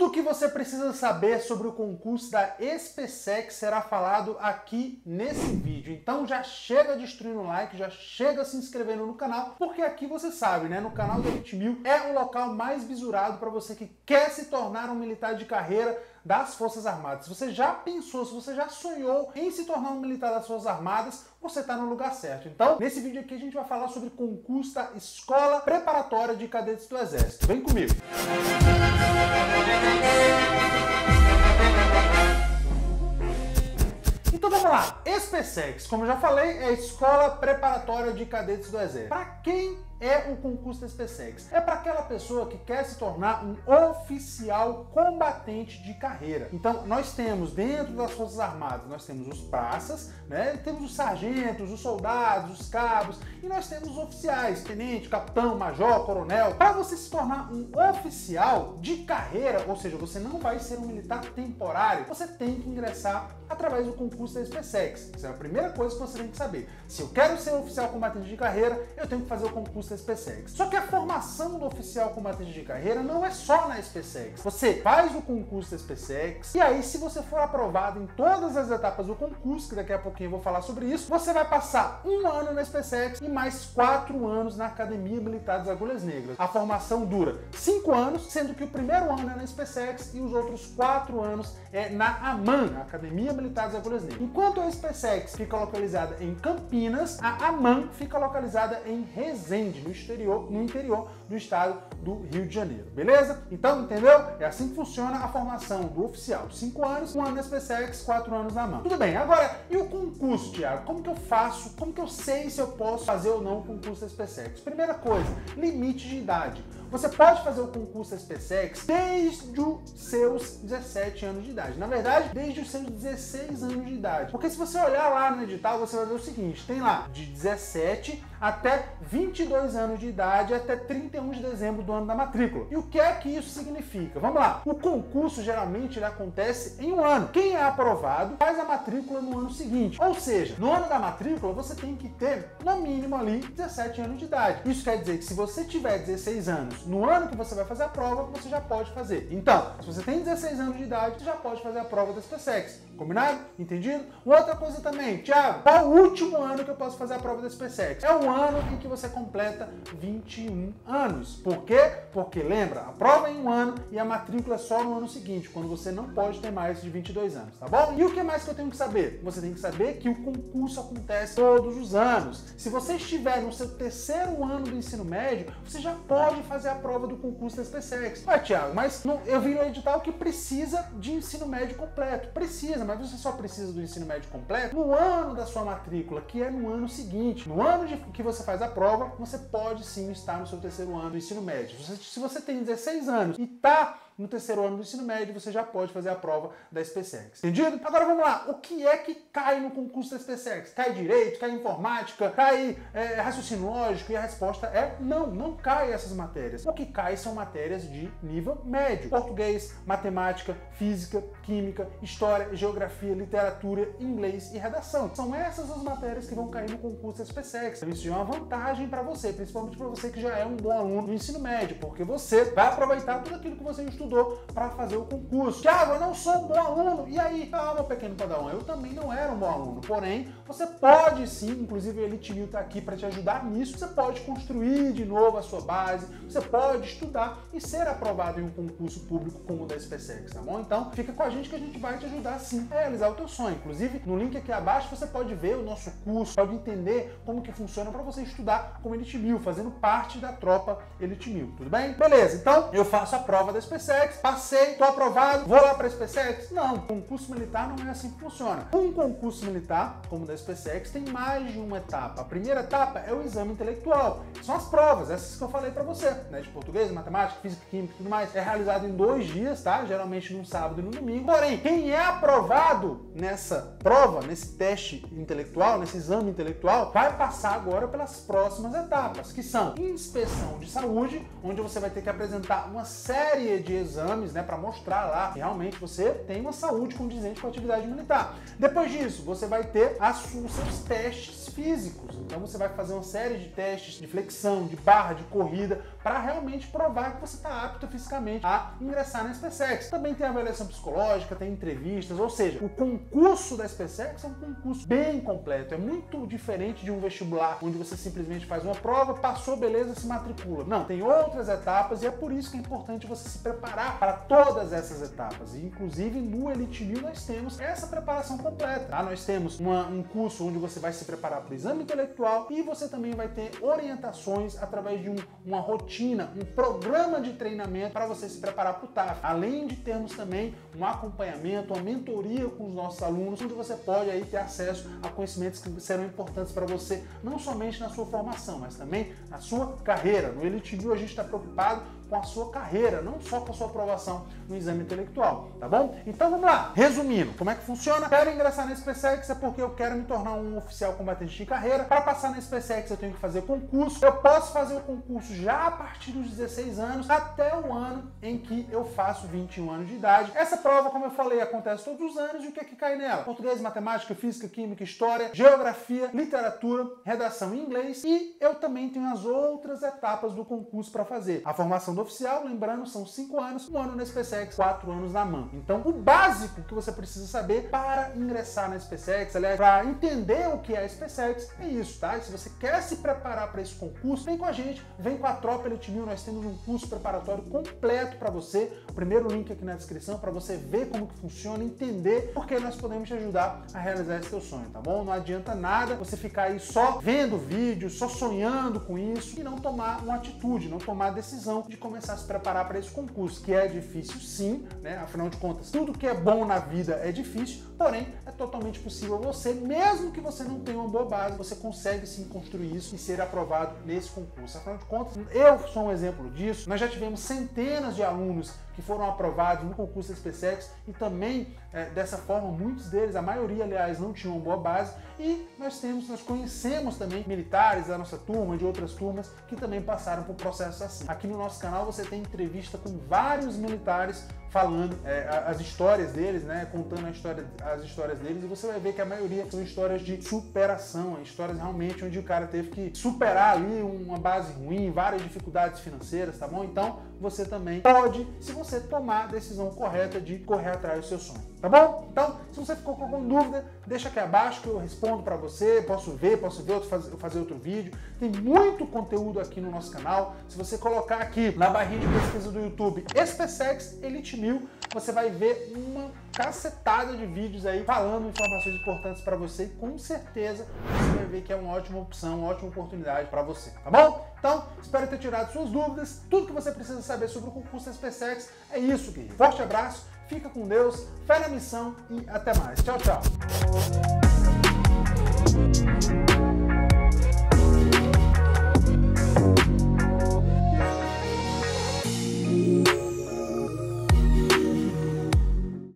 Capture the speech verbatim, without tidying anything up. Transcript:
Tudo o que você precisa saber sobre o concurso da SpaceX será falado aqui nesse vídeo. Então já chega destruindo o like, já chega se inscrevendo no canal, porque aqui você sabe, né? No canal da Elite Mil é o local mais visurado para você que quer se tornar um militar de carreira das Forças Armadas. Se você já pensou, se você já sonhou em se tornar um militar das Forças Armadas, você está no lugar certo. Então, nesse vídeo aqui a gente vai falar sobre o concurso da Escola Preparatória de Cadetes do Exército. Vem comigo! Então vamos lá, SpaceX, como eu já falei, é a Escola Preparatória de Cadetes do Exército. Para quem é o concurso da SpaceX? É para aquela pessoa que quer se tornar um oficial combatente de carreira. Então nós temos dentro das Forças Armadas, nós temos os praças, né? Temos os sargentos, os soldados, os cabos, e nós temos os oficiais, tenente, capitão, major, coronel. Para você se tornar um oficial de carreira, ou seja, você não vai ser um militar temporário, você tem que ingressar através do concurso da SpaceX. Essa é a primeira coisa que você tem que saber. Se eu quero ser oficial combatente de carreira, eu tenho que fazer o concurso da SpaceX. Só que a formação do oficial combatente de carreira não é só na SpaceX. Você faz o concurso da SpaceX e aí, se você for aprovado em todas as etapas do concurso, que daqui a pouquinho eu vou falar sobre isso, você vai passar um ano na SpaceX e mais quatro anos na Academia Militar das Agulhas Negras. A formação dura cinco anos, sendo que o primeiro ano é na SpaceX e os outros quatro anos é na AMAN, a Academia Militar das Agulhas Negras. Enquanto a SpaceX fica localizada em Campinas, a AMAN fica localizada em Resende, no exterior, no interior do estado do Rio de Janeiro, beleza? Então, entendeu? É assim que funciona a formação do oficial. cinco anos, um ano na SpaceX, quatro anos na AMAN. Tudo bem, agora, e o concurso, Thiago? Como que eu faço? Como que eu sei se eu posso fazer ou não o concurso da SpaceX? Primeira coisa, limite de idade. Você pode fazer o concurso da SpaceX desde os seus dezessete anos de idade. Na verdade, desde os seus dezesseis anos de idade. Porque se você olhar lá no edital, você vai ver o seguinte, tem lá de dezessete até vinte e dois anos de idade, até trinta e um de dezembro do ano da matrícula. E o que é que isso significa? Vamos lá. O concurso geralmente ele acontece em um ano. Quem é aprovado faz a matrícula no ano seguinte. Ou seja, no ano da matrícula você tem que ter no mínimo ali dezessete anos de idade. Isso quer dizer que se você tiver dezesseis anos no ano que você vai fazer a prova, você já pode fazer. Então, se você tem dezesseis anos de idade, você já pode fazer a prova da SpaceX. Combinado? Entendido? Outra coisa também, Thiago, qual o último ano que eu posso fazer a prova da SpaceX? É o ano em que você completa vinte e um anos. Por quê? Porque lembra, a prova é em um ano e a matrícula é só no ano seguinte, quando você não pode ter mais de vinte e dois anos, tá bom? E o que mais que eu tenho que saber? Você tem que saber que o concurso acontece todos os anos. Se você estiver no seu terceiro ano do ensino médio, você já pode fazer a prova do concurso da SpaceX. Ué, Thiago, mas não, eu vi no edital que precisa de ensino médio completo. Precisa, mas você só precisa do ensino médio completo no ano da sua matrícula, que é no ano seguinte. No ano de que você faz a prova, você pode sim estar no seu terceiro ano do ensino médio. Se você, se você tem dezesseis anos e está no terceiro ano do ensino médio, você já pode fazer a prova da SpaceX. Entendido? Agora vamos lá. O que é que cai no concurso da SpaceX? Cai direito, cai informática, cai é, raciocínio lógico? E a resposta é não, não cai essas matérias. O que cai são matérias de nível médio. Português, matemática, física, química, história, geografia, literatura, inglês e redação. São essas as matérias que vão cair no concurso da SpaceX. Então isso é uma vantagem para você, principalmente para você que já é um bom aluno do ensino médio, porque você vai aproveitar tudo aquilo que você estudou para fazer o concurso. Thiago, eu não sou um bom aluno. E aí? Ah, meu pequeno padawan, eu também não era um bom aluno. Porém, você pode sim, inclusive a Elite Mil está aqui para te ajudar nisso. Você pode construir de novo a sua base, você pode estudar e ser aprovado em um concurso público como o da SpaceX, tá bom? Então, fica com a gente que a gente vai te ajudar sim a realizar o teu sonho. Inclusive, no link aqui abaixo você pode ver o nosso curso, pode entender como que funciona para você estudar como Elite Mil, fazendo parte da tropa Elite Mil, tudo bem? Beleza, então eu faço a prova da SpaceX, passei, tô aprovado, vou lá para a SpaceX? Não, concurso militar não é assim que funciona. Um concurso militar, como o da SpaceX, tem mais de uma etapa. A primeira etapa é o exame intelectual. São as provas, essas que eu falei para você, né? De português, matemática, física, química e tudo mais. É realizado em dois dias, tá? Geralmente num sábado e no domingo. Porém, quem é aprovado nessa prova, nesse teste intelectual, nesse exame intelectual, vai passar agora pelas próximas etapas, que são inspeção de saúde, onde você vai ter que apresentar uma série de exames, né, para mostrar lá que realmente você tem uma saúde condizente com a atividade militar. Depois disso, você vai ter as, os seus testes físicos. Então você vai fazer uma série de testes de flexão, de barra, de corrida, para realmente provar que você está apto fisicamente a ingressar na SpaceX. Também tem avaliação psicológica, tem entrevistas, ou seja, o concurso da SpaceX é um concurso bem completo. É muito diferente de um vestibular, onde você simplesmente faz uma prova, passou, beleza, se matricula. Não, tem outras etapas e é por isso que é importante você se preparar para todas essas etapas. E, inclusive, no Elite Mil nós temos essa preparação completa. Tá? Nós temos uma, um curso onde você vai se preparar para o exame intelectual e você também vai ter orientações através de um, uma rotina, um programa de treinamento para você se preparar para o T A F. Além de termos também um acompanhamento, uma mentoria com os nossos alunos, onde você pode aí ter acesso a conhecimentos que serão importantes para você, não somente na sua formação, mas também na sua carreira. No Elite Mil a gente está preocupado com a sua carreira, não só com a sua aprovação no exame intelectual, tá bom? Então vamos lá, resumindo, como é que funciona? Quero ingressar na SpaceX é porque eu quero me tornar um oficial combatente de carreira. Para passar na SpaceX eu tenho que fazer concurso. Eu posso fazer o concurso já a partir dos dezesseis anos até o ano em que eu faço vinte e um anos de idade. Essa prova, como eu falei, acontece todos os anos e o que é que cai nela? Português, matemática, física, química, história, geografia, literatura, redação em inglês, e eu também tenho as outras etapas do concurso para fazer. A formação do oficial, lembrando, são cinco anos, um ano na SpaceX, quatro anos na M A M. Então, o básico que você precisa saber para ingressar na SpaceX, aliás, para entender o que é a SpaceX, é isso, tá? E se você quer se preparar para esse concurso, vem com a gente, vem com a Tropa Elite Mil, nós temos um curso preparatório completo para você. O primeiro link aqui na descrição para você ver como que funciona, entender porque nós podemos te ajudar a realizar esse teu sonho, tá bom? Não adianta nada você ficar aí só vendo vídeos, só sonhando com isso e não tomar uma atitude, não tomar a decisão de começar a se preparar para esse concurso, que é difícil sim, né? Afinal de contas, tudo que é bom na vida é difícil, porém é totalmente possível você, mesmo que você não tenha uma boa base, você consegue sim construir isso e ser aprovado nesse concurso. Afinal de contas, eu sou um exemplo disso. Nós já tivemos centenas de alunos que foram aprovados no concurso da SpaceX e também, é, dessa forma, muitos deles, a maioria, aliás, não tinham uma boa base, e nós temos, nós conhecemos também militares da nossa turma, de outras turmas, que também passaram por processos assim. Aqui no nosso canal você tem entrevista com vários militares falando é, as histórias deles, né, contando a história, as histórias deles, e você vai ver que a maioria são histórias de superação, histórias realmente onde o cara teve que superar ali uma base ruim, várias dificuldades financeiras, tá bom? Então você também pode, se você tomar a decisão correta de correr atrás do seu sonho, tá bom? Então, se você ficou com alguma dúvida, deixa aqui abaixo que eu respondo para você, posso ver, posso ver, outro, fazer, fazer outro vídeo. Tem muito conteúdo aqui no nosso canal. Se você colocar aqui na barrinha de pesquisa do YouTube SpaceX Elite Mil, você vai ver uma cacetada de vídeos aí falando informações importantes para você, e com certeza você vai ver que é uma ótima opção, uma ótima oportunidade para você, tá bom? Então, espero ter tirado suas dúvidas. Tudo que você precisa saber sobre o concurso da SpaceX é isso, querido. Forte abraço, fica com Deus, fé na missão e até mais. Tchau, tchau!